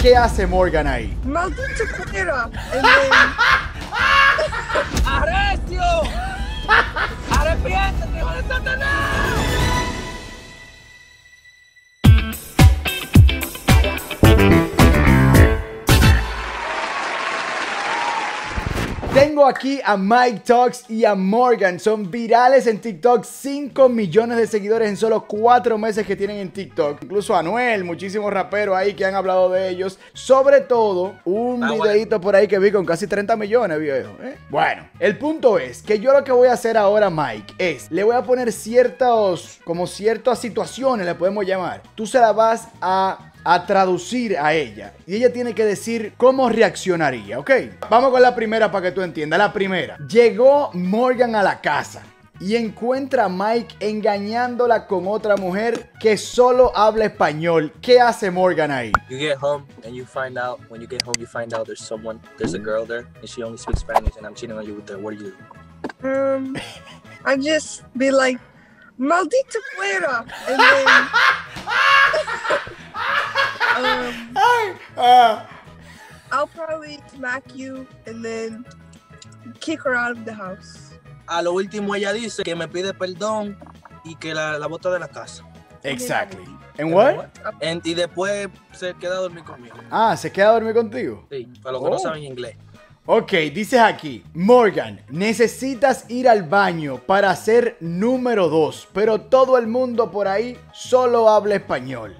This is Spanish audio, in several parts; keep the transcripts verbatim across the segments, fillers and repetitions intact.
¿Qué hace Morgan ahí? Maldito cuera. And then... ¡Arrecio! ¡Arrepiéntete, hijo de Satanás! Tengo aquí a Mike Talks y a Morgan. Son virales en TikTok. cinco millones de seguidores en solo cuatro meses que tienen en TikTok. Incluso Anuel, muchísimos raperos ahí que han hablado de ellos. Sobre todo, un ah, videito bueno. por ahí que vi con casi treinta millones, viejo. ¿eh? Bueno, el punto es que yo lo que voy a hacer ahora, Mike, es le voy a poner ciertos, como ciertas situaciones, le podemos llamar. Tú se la vas a... a traducir a ella y ella tiene que decir cómo reaccionaría, ¿ok? Vamos con la primera para que tú entiendas. La primera: llegó Morgan a la casa y encuentra a Mike engañándola con otra mujer que solo habla español. ¿Qué hace Morgan ahí? You get home and you find out, when you get home you find out there's someone, there's a girl there and she only speaks Spanish and I'm cheating on you with her. What do you do? Um, I just be like, maldita fuera, and then... Um, uh, I'll probably smack you and then kick her out of the house. A lo último ella dice que me pide perdón y que la, la bota de la casa. Exactly. And what? And, y después se queda a dormir conmigo. Ah, ¿se queda a dormir contigo? Sí, para los que oh. no saben inglés. Ok, dices aquí: Morgan, necesitas ir al baño para ser número dos, pero todo el mundo por ahí solo habla español.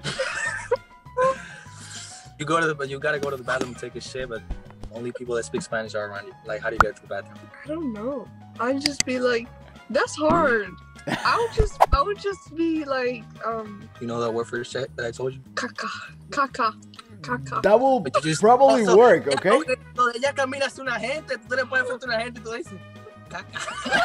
You go to the, you gotta go to the bathroom and take a shit, but only people that speak Spanish are around you. Like, how do you get to the bathroom? I don't know. I'd just be like, that's hard. I would just, I would just be like, um. You know that word for shit that I told you? Caca, caca, caca. That will just probably also work, okay? Donde ella camina hacia una gente, tú le pones frente a una gente y tú dices, caca.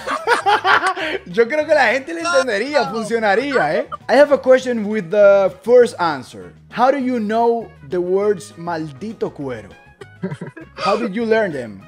Yo creo que la gente le entendería, funcionaría, eh? I have a question with the first answer. How do you know the words maldito cuero? How did you learn them?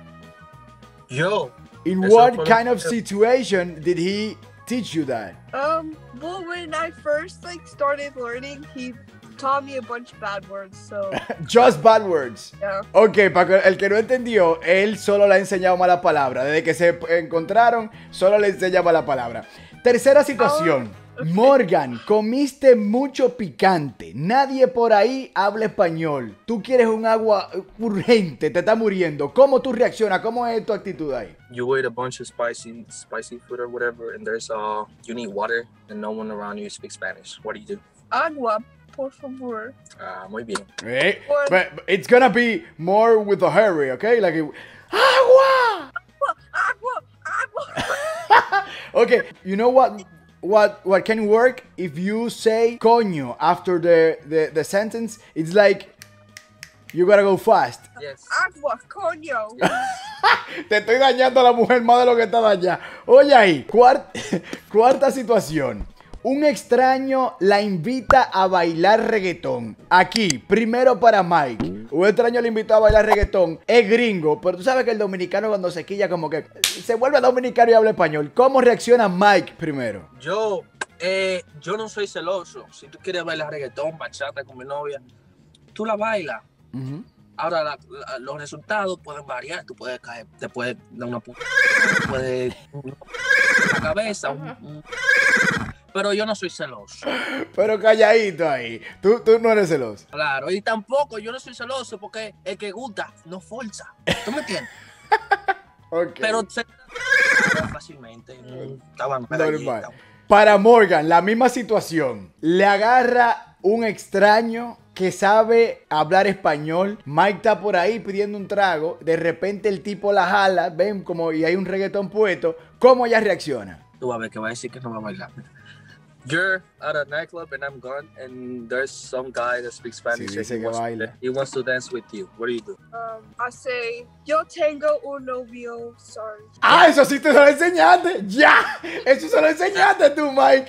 Yo. In what kind of situation did he teach you that? Um, well, when I first like started learning, he taught me a bunch of bad words, so... Just bad words. Yeah. Ok, para el que no entendió, él solo le ha enseñado mala palabra. Desde que se encontraron, solo le enseña mala palabra. Tercera situación. Oh. Morgan, comiste mucho picante. Nadie por ahí habla español. Tú quieres un agua urgente, te está muriendo. ¿Cómo tú reaccionas? ¿Cómo es tu actitud ahí? You ate a bunch of spicy, spicy food or whatever, and there's uh, you need water, and no one around you speaks Spanish. What do you do? Agua, por favor. Ah, muy bien. Eh, but, but it's gonna be more with a hurry, okay? Like, it, agua, agua, agua, agua. Okay, you know what? What what can work if you say coño after the, the, the sentence? It's like you gotta go fast. Yes. Agua, coño. Te estoy dañando a la mujer más de lo que está dañada. Oye ahí, cuarta, cuarta situación. Un extraño la invita a bailar reggaetón. Aquí, primero para Mike. Un extraño le invitó a bailar reggaetón. Es gringo, pero tú sabes que el dominicano cuando se quilla como que se vuelve dominicano y habla español. ¿Cómo reacciona Mike primero? Yo, eh, yo no soy celoso. Si tú quieres bailar reggaetón, bachata con mi novia, tú la bailas. Uh-huh. Ahora, la, la, los resultados pueden variar. Tú puedes caer, te puedes dar una puta, puedes la cabeza, un, un, pero yo no soy celoso. Pero calladito ahí. Tú, tú no eres celoso. Claro, y tampoco yo no soy celoso porque el que gusta no forza. ¿Tú me entiendes? Okay. Pero se fácilmente. Estaba normal. Para Morgan, la misma situación. Le agarra un extraño que sabe hablar español. Mike está por ahí pidiendo un trago. De repente el tipo la jala. Ven como y hay un reggaetón puesto. ¿Cómo ella reacciona? Tú vas a ver que va a decir que no va a bailar. You're at a nightclub and I'm gone, and there's some guy that speaks Spanish. Sí, dice and he, que wants baila. to, he wants to dance with you. What do you do? Um, I say, yo tengo un novio, sorry. Ah, eso sí te lo enseñaste. Ya, eso se lo enseñaste tú, Mike.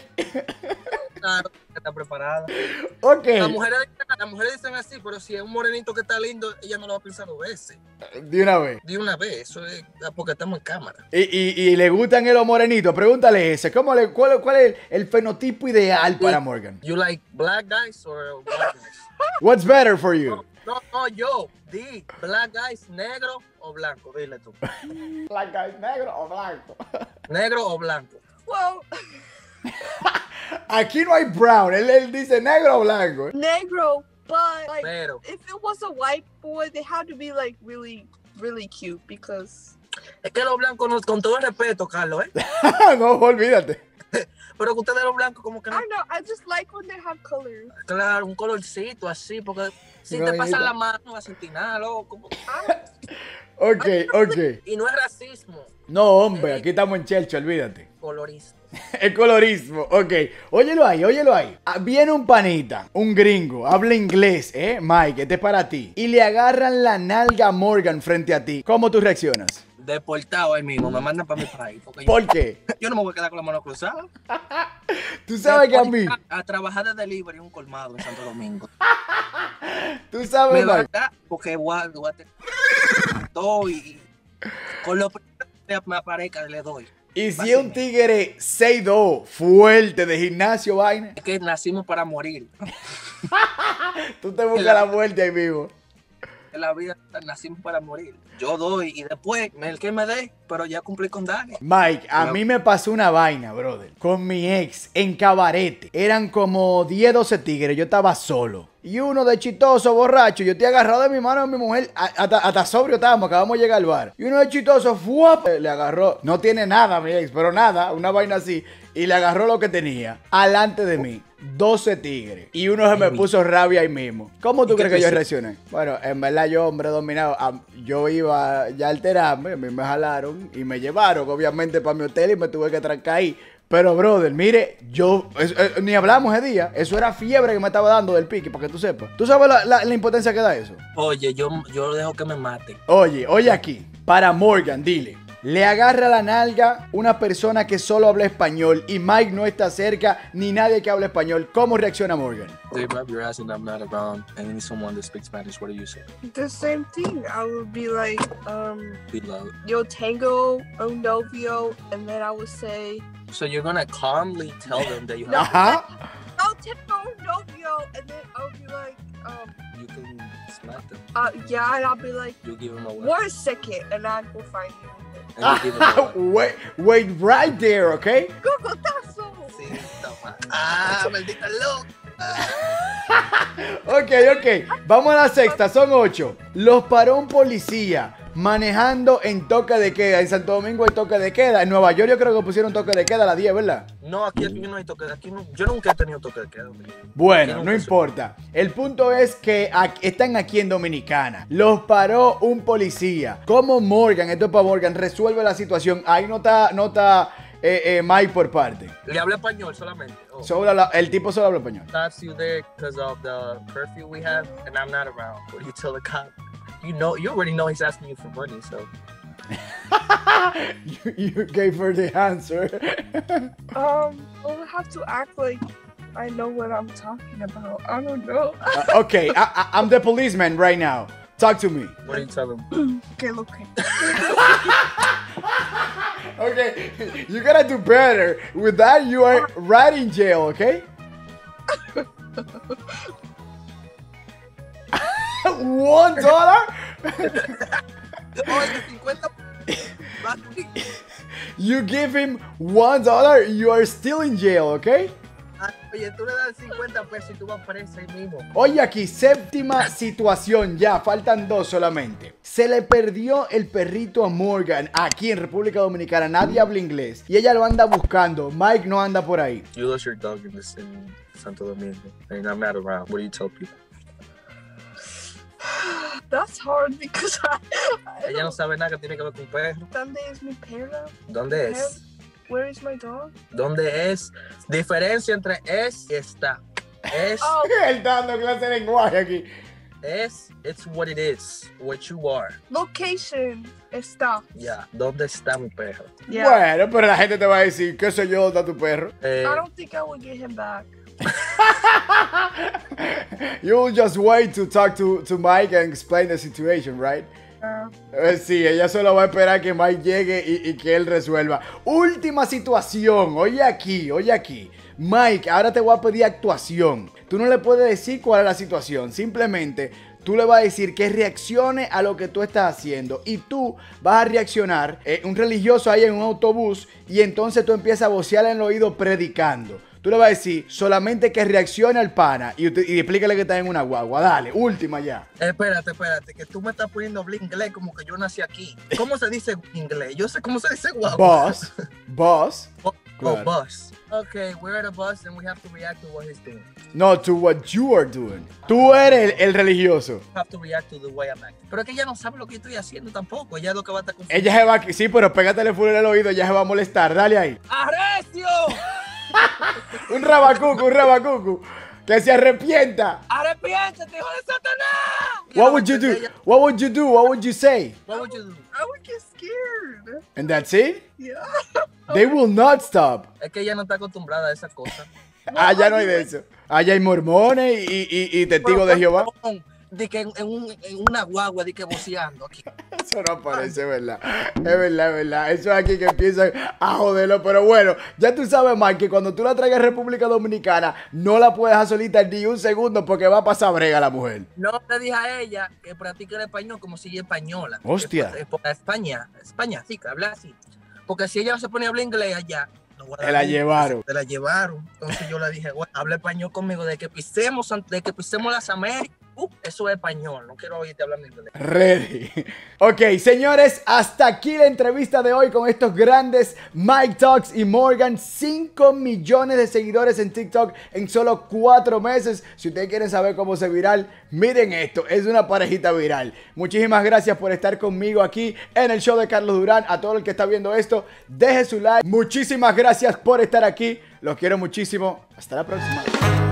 Claro, está preparada. Ok. Las mujeres, las mujeres dicen así, pero si es un morenito que está lindo, ella no lo va a pensar dos veces. De una vez. De una vez, eso es porque estamos en cámara. Y, y, y le gustan los morenitos. Pregúntale ese. ¿Cómo le, cuál, ¿Cuál es el fenotipo ideal para Morgan? You like black guys or white guys? What's better for you? No, no, yo. Di, black guys, negro o blanco. Dile tú. Black guy, negro o blanco. Negro o blanco. Well, Aquí no hay brown. Él, él dice negro o blanco. negro, but like Pero. if it was a white boy, they had to be like really, really cute because. Es que los blancos, no, con todo el respeto, Carlos, ¿eh? No, olvídate. Pero que ustedes los blancos como que no. I don't know. I just like when they have color. Claro, un colorcito así, porque si No, te ahorita. pasan la mano no vas a sentir nada, loco. Ok, ok. Y no es racismo, No, hombre, aquí estamos en Chelcho, olvídate. colorismo. El colorismo, ok. Óyelo ahí, óyelo ahí. Ah, viene un panita, un gringo, habla inglés, ¿eh? Mike, este es para ti. Y le agarran la nalga a Morgan frente a ti. ¿Cómo tú reaccionas? Deportado ahí mismo, me mandan para mi país. Porque ¿Por qué? yo, yo no me voy a quedar con la mano cruzada. Tú sabes que a mí, A, a trabajar de delivery en un colmado en Santo Domingo. tú sabes, Me va a Mike. dar porque voy a, voy a tener todo y con lo primero que me aparezca le doy. Y si es un tigre seis dos, fuerte, de gimnasio, vaina, Es que nacimos para morir. tú te buscas la muerte ahí mismo. En la vida nacimos para morir. Yo doy y después el que me dé, pero ya cumplí con Dani. Mike, a mí me pasó una vaina, brother, con mi ex en Cabarete. Eran como diez, doce tigres, yo estaba solo. Y uno de chistoso, borracho, yo te he agarrado de mi mano a mi mujer, a- hasta, hasta sobrio estábamos, acabamos de llegar al bar. Y uno de chistoso, ¡fuap! Le agarró, no tiene nada mi ex, pero nada, una vaina así. Y le agarró lo que tenía, alante de mí, doce tigres. Y uno se me puso rabia ahí mismo. ¿Cómo tú ¿Y qué crees que te yo hizo? reaccioné? Bueno, en verdad yo, hombre dominado, am- yo iba ya a alterarme, a mí me jalaron y me llevaron, obviamente, para mi hotel y me tuve que trancar ahí. Pero, brother, mire, yo, es- eh, ni hablamos ese día, eso era fiebre que me estaba dando del pique, para que tú sepas. ¿Tú sabes la, la- la impotencia que da eso? Oye, yo, yo dejo que me maten. Oye, oye aquí, para Morgan, dile. Le agarra la nalga una persona que solo habla español y Mike no está cerca ni nadie que hable español. ¿Cómo reacciona Morgan? They grab your ass and I'm not around and you need someone that speaks Spanish. What do you say? The same thing. I would be like, um, We love. yo tengo un novio, and then I would say, So you're gonna calmly tell them that you No. have Ajá. yo tengo un novio, and then I would be like, um, you can smack them. uh, yeah, and I'll be like, You give them a weapon. one second, and I'd go find you. And you give them a weapon. wait, wait right there, okay? Cocotazo! Sí, toma. Ah, maldita loca. Ok, ok. Vamos a la sexta, son ocho. Los paró un policía manejando en toque de queda. En Santo Domingo hay toque de queda. En Nueva York yo creo que pusieron toque de queda a las diez, ¿verdad? No, aquí, aquí no hay toque. Aquí no, yo nunca he tenido toque de queda. hombre. Bueno, Aquí no nunca importa. El punto es que aquí- están aquí en Dominicana. Los paró un policía. ¿Cómo Morgan, esto es para Morgan, resuelve la situación? Ahí no está, no está eh, eh, Mike por parte. Le habla español solamente. Oh. Solo habla- el tipo solo habla español. Stops you there because of the curfew we have, and I'm not around. What do you tell the cop? You know, you already know he's asking you for money, so. you, you gave her the answer. Um, I would have to act like I know what I'm talking about. I don't know. Uh, okay, I, I, I'm the policeman right now. Talk to me. What do you tell him? Okay, okay. Okay, you gotta do better. With that, you are right in jail, okay? One dollar? Oye, cincuenta. You give him one dollar, you are still in jail, okay? Oye, tú le das cincuenta pesos y tú vas preso ahí mismo. Oye aquí, séptima situación, ya, faltan dos solamente. Se le perdió el perrito a Morgan aquí en República Dominicana, nadie habla inglés y ella lo anda buscando, Mike no anda por ahí. You lost your dog in, this, in Santo Domingo, and I'm not around. What do you tell people? That's hard because I. I Ella no don't, sabe nada que tiene que ver con perro. ¿Dónde es mi perro? ¿Dónde es? Where is my dog? ¿Dónde es? Diferencia entre es y está. Es, Oh, Él está dando clase de lenguaje aquí. es, it's what it is, what you are. location. Está. Ya, ¿dónde está mi perro? Yeah. Bueno, pero la gente te va a decir, ¿qué sé yo? ¿Dónde está tu perro? Eh, I don't think I will get him back. You'll just wait to talk to, to Mike and explain the situation, right? Uh, Eh, sí, ella solo va a esperar que Mike llegue y, y que él resuelva. Última situación, oye aquí, oye aquí. Mike, ahora te voy a pedir actuación. Tú no le puedes decir cuál es la situación. Simplemente tú le vas a decir que reaccione a lo que tú estás haciendo. Y tú vas a reaccionar, eh, un religioso ahí en un autobús, y entonces tú empiezas a vocearle en el oído predicando. Tú le vas a decir solamente que reaccione al pana y, y explícale que está en una guagua. Dale, última ya. Espérate, espérate, que tú me estás poniendo hablar inglés como que yo nací aquí. ¿Cómo se dice inglés? Yo sé cómo se dice guagua. Boss. Boss. Oh, claro. oh, bus. Okay, we're at a bus and we have to react to what he's doing. No, to what you are doing. Tú eres el, el religioso. We have to react to the way I'm acting. Pero es que ella no sabe lo que estoy haciendo tampoco. Ella es lo que va a estar confundiendo. Ella se va a... Sí, pero pégatele full en el oído, ella se va a molestar. Dale ahí. ¡Arrecio! Un rabacucu, un rabacucu. Que se arrepienta. ¡Arrepiéntete, hijo de Satanás! What would you do? What would you do? What would you say? What would you do? I would get scared. And that's it? Yeah. They will not stop. Es que ella no está acostumbrada a esas cosas. Allá no hay de eso. Allá hay mormones y, y, y testigos de Jehová. De que en, en, un, en una guagua, de que voceando aquí. Eso no aparece, es verdad. Es verdad, es verdad. Eso es aquí que empiezan a joderlo. Pero bueno, ya tú sabes, Mike, que cuando tú la traigas a República Dominicana, no la puedes dejar solita ni un segundo porque va a pasar brega la mujer. No le dije a ella que practique el español como si ella es española. Hostia. Es por España, España, sí, que habla así. Porque si ella se pone a hablar inglés allá, te la llevaron. Te la llevaron. Entonces yo le dije, bueno, habla español conmigo de que pisemos, de que pisemos las Américas. Uh, eso es español, no quiero oírte hablando inglés. Ready. Ok, señores, hasta aquí la entrevista de hoy con estos grandes Mike Talks y Morgan. cinco millones de seguidores en TikTok en solo cuatro meses. Si ustedes quieren saber cómo se viral, miren esto, es una parejita viral. Muchísimas gracias por estar conmigo aquí en el show de Carlos Durán. A todo el que está viendo esto, deje su like. Muchísimas gracias por estar aquí. Los quiero muchísimo. Hasta la próxima.